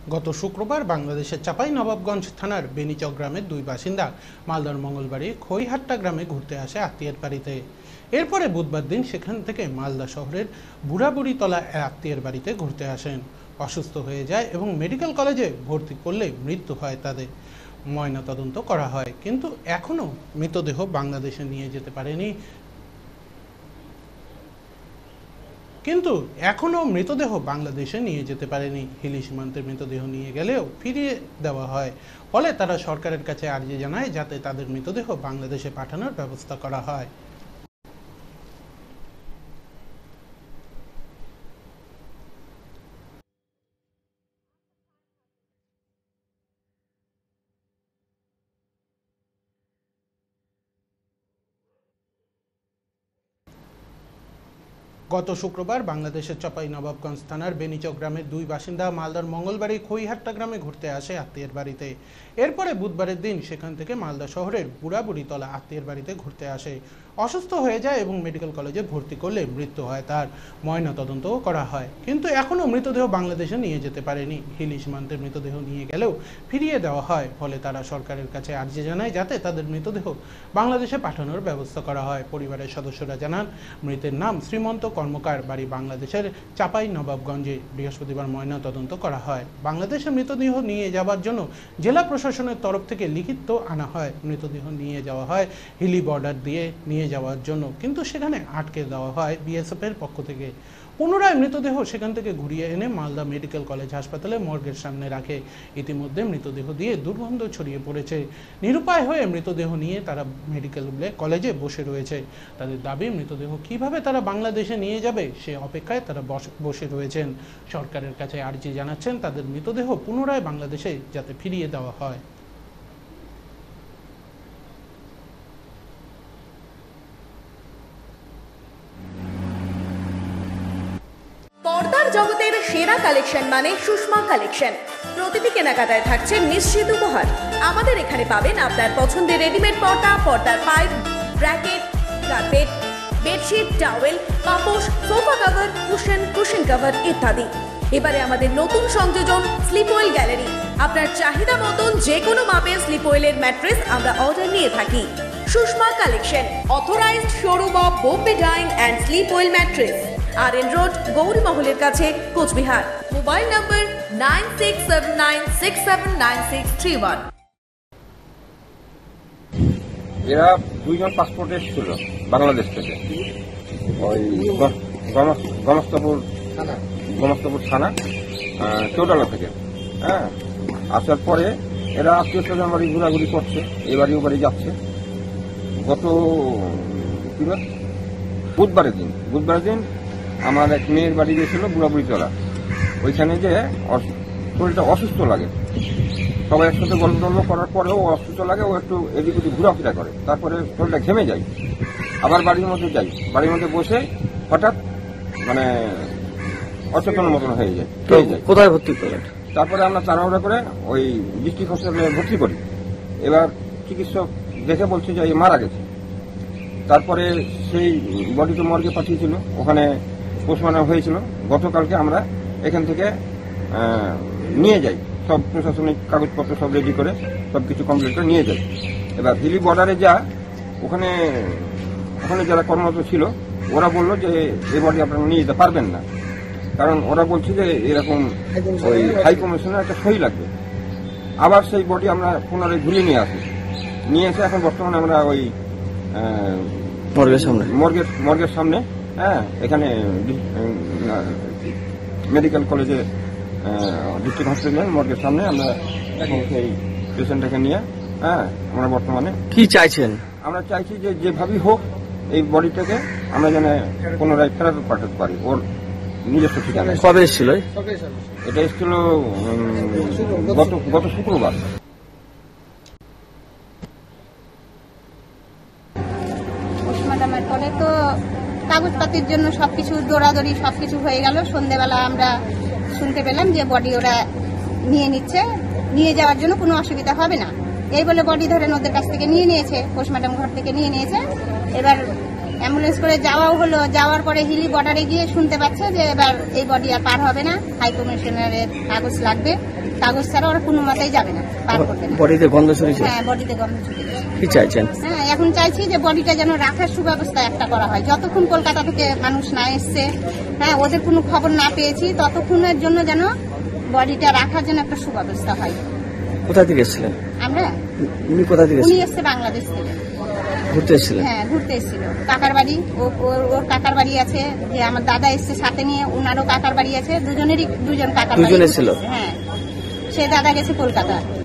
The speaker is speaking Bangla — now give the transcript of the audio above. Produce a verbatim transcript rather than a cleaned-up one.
গত শুক্রবার বাংলাদেশের চাঁপাইনবাবগঞ্জ থানার বেনিচক গ্রামের দুই বাসিন্দা মালদার মঙ্গলবাড়ির খইহাট্টা গ্রামে ঘুরতে আসে আত্মীয়ের বাড়িতে। এরপরে বুধবার দিন সেখান থেকে মালদা শহরের বুড়াবুড়িতলা আত্মীয়ের বাড়িতে ঘুরতে আসেন। অসুস্থ হয়ে যায় এবং মেডিকেল কলেজে ভর্তি করলে মৃত্যু হয় তাদের। ময়নাতদন্ত করা হয়, কিন্তু এখনও মৃতদেহ বাংলাদেশে নিয়ে যেতে পারেনি কিন্তু এখনও মৃতদেহ বাংলাদেশে নিয়ে যেতে পারেনি হিলি সীমান্তের মৃতদেহ নিয়ে গেলেও ফিরিয়ে দেওয়া হয়। ফলে তারা সরকারের কাছে আর্জি জানায় যাতে তাদের মৃতদেহ বাংলাদেশে পাঠানোর ব্যবস্থা করা হয়। গত শুক্রবার বাংলাদেশের চাঁপাইনবাবগঞ্জ থানার বেনিচক গ্রামের দুই বাসিন্দা মালদার মঙ্গলবাড়ি খইহাট্টা গ্রামে ঘুরতে আসে আত্মীয়ের বাড়িতে। এরপরে বুধবারের দিন সেখান থেকে মালদা শহরের বুড়াবুড়িতলা আত্মীয়ের বাড়িতে ঘুরতে আসে। অসুস্থ হয়ে যায় এবং মেডিকেল কলেজে ভর্তি করলে মৃত্যু হয় তার। ময়নাতদন্তও করা হয়, কিন্তু এখনও মৃতদেহ বাংলাদেশে নিয়ে যেতে পারেনি। হিলি সীমান্তের মৃতদেহ নিয়ে গেলেও ফিরিয়ে দেওয়া হয়। ফলে তারা সরকারের কাছে আর্জি জানায় যাতে তাদের মৃতদেহ বাংলাদেশে পাঠানোর ব্যবস্থা করা হয়। পরিবারের সদস্যরা জানান, মৃতের নাম শ্রীমন্ত কর্মকার, বাড়ি বাংলাদেশের চাঁপাইনবাবগঞ্জে। বৃহস্পতিবার ময়নাতদন্ত করা হয়। বাংলাদেশে মৃতদেহ নিয়ে যাওয়ার জন্য জেলা প্রশাসনের তরফ থেকে লিখিত আনা হয়। মৃতদেহ নিয়ে যাওয়া হয় হিলি বর্ডার দিয়ে নিয়ে যাওয়ার জন্য, কিন্তু সেখানে আটকে দেওয়া হয় বিএসএফ এর পক্ষ থেকে। পুনরায় মৃতদেহ সেখান থেকে ঘুরিয়ে এনে মালদা মেডিকেল কলেজ হাসপাতালে মর্গের সামনে রাখে। ইতিমধ্যে মৃতদেহ দিয়ে দুর্গন্ধ ছড়িয়ে পড়েছে। নিরুপায় হয়ে মৃতদেহ নিয়ে তারা মেডিকেল কলেজে বসে রয়েছে। তাদের দাবি, মৃতদেহ কিভাবে তারা বাংলাদেশে নিয়ে যাবে সে অপেক্ষায় তারা বসে রয়েছেন। সরকারের কাছে আর্জি জানাচ্ছেন তাদের মৃতদেহ পুনরায় বাংলাদেশে যাতে ফিরিয়ে দেওয়া হয়। পর্দার জগতের সেরা কালেকশন মানে সুষমা কালেকশন। প্রতিটি কেনাকাটায় থাকছে নিশ্চিত উপহার। আমাদের এখানে পাবেন আপনার পছন্দের রেডিমেড পর্দা, পর্দার pipe, bracket, carpet, bedsheet, towel, পাপোশ, sofa cover, cushion, cushion cover ইত্যাদি। এবারে আমাদের নতুন সংযোজন স্লিপ ওয়েল গ্যালারি। আপনার চাহিদা মতন যে কোনো মাপের স্লিপ ওয়েলের ম্যাট্রেস আমরা অর্ডার নিয়ে থাকি। Sushma collection, authorised showroom of Bombay dyeing and slip well mattress, R N road, গৌরীমহলের কাছে, Coochbehar. Mobile number nine six seven nine six seven nine six three one. এরা দুইজন পাসপোর্টে এসেছিল বাংলাদেশ থেকে, ওই গণস্তপুর গণস্তপুর থানা চৌডালা থেকে। হ্যাঁ, আসার পরে এরা আত্মীয় স্বজন বাড়ি ঘোরাঘুরি করছে, এ বাড়ি ও বাড়ি যাচ্ছে। গত বুধবারের দিন বুধবারের দিন আমার এক মেয়ের বাড়ি গিয়েছিল বুড়াবুড়িতলা। ওইখানে যে শরীরটা অসুস্থ লাগে, সবাই একসাথে গল্প টল্প করার পরেও অসুস্থ লাগে, ও একটু এদিক ওদিক ঘোরাফেরা করে। তারপরে শরীরটা ঘেমে যায়, আবার বাড়ির মধ্যে যাই, বাড়ির মধ্যে বসে হঠাৎ মানে অচেতন মতন হয়ে যায়। কোথায় ভর্তি করেন? তারপরে আমরা তাড়াহুড়া করে ওই ডিস্ট্রিক্ট হসপিটালে ভর্তি করি। এবার চিকিৎসক দেখে বলছে যে এই মারা গেছে। তারপরে সেই বডি তো মর্গে পাঠিয়েছিল, ওখানে পোস্টমর্টম হয়েছিল। গতকালকে আমরা এখান থেকে নিয়ে যাই, সব প্রশাসনিক কাগজপত্র সব রেডি করে সব কিছু কমপ্লিট করে নিয়ে যাই। এবার হিলি বর্ডারে যা ওখানে ওখানে যারা কর্মরত ছিল ওরা বললো যে এই বডি আপনারা নিয়ে যেতে পারবেন না, কারণ ওরা বলছে যে এরকম ওই হাই কমিশনের একটা সই লাগবে। আবার সেই বডি আমরা পুনরায় ঘুরিয়ে নিয়ে আসি, নিয়ে এসে এখন বর্তমানে আমরা ওই মর্গের সামনে মর্গের মর্গের সামনে হ্যাঁ, এখানে মেডিকেল কলেজে ডিস্ট্রিক্ট হসপিটাল মর্গের সামনে আমরা এখন সেই পেশেন্টটাকে নিয়ে হ্যাঁ আমরা বর্তমানে কি চাইছেন? আমরা চাইছি যে যেভাবেই হোক এই বডিটাকে আমরা যেন পুনরায় ফেরত পাঠাতে পারি ওর নিজস্ব ঠিকানা। কবে এসেছিল এটা? এসেছিল গত গত শুক্রবার। পোস্টমর্টমের পরে তো কাগজপাতির জন্য সবকিছু দৌড়াদৌড়ি সবকিছু হয়ে গেল। সন্ধ্যেবেলা আমরা শুনতে পেলাম যে বডি ওরা নিয়ে নিচ্ছে, নিয়ে যাওয়ার জন্য কোনো অসুবিধা হবে না এই বলে বডি ধরে ওদের কাছ থেকে নিয়ে নিয়েছে, পোস্টমর্টম ঘর থেকে নিয়ে নিয়েছে। এবার অ্যাম্বুলেন্স করে যাওয়াও হলো, যাওয়ার পরে হিলি বর্ডারে গিয়ে শুনতে পাচ্ছে যে এবার এই বডি আর পার হবে না, হাই কমিশনারের কাগজ লাগবে, কাগজ ছাড়া ওরা কোনো মতেই যাবে না, পার করবে না। বডিতে গন্ধ ছড়িয়েছে? হ্যাঁ, বডিতে গন্ধ ছড়িয়েছে। কি চাইছেন? হ্যাঁ, এখন চাইছি যে বডিটা যেন রাখার সুব্যবস্থা একটা করা হয়, যতক্ষণ কলকাতা থেকে মানুষ না এসছে, হ্যাঁ ওদের কোনো খবর না পেয়েছি, ততক্ষণের জন্য যেন বডিটা রাখার জন্য একটা সুব্যবস্থা হয়। কোথা থেকে এসেছিলেন? আমরা উনি কোথা থেকে উনি এসেছিলেন? এসছে বাংলাদেশ থেকে, ঘুরতে এসেছিলেন? হ্যাঁ ঘুরতে এসেছিল। কাকার বাড়ি, ও- ওর ওর কাকার বাড়ি আছে, যে আমার দাদা এসছে সাথে নিয়ে, ওনারও কাকার বাড়ি আছে, দুজনেরই দুজন কাকার বাড়ি। দুজন এসেছিল? হ্যাঁ, সে দাদা গেছে কলকাতা।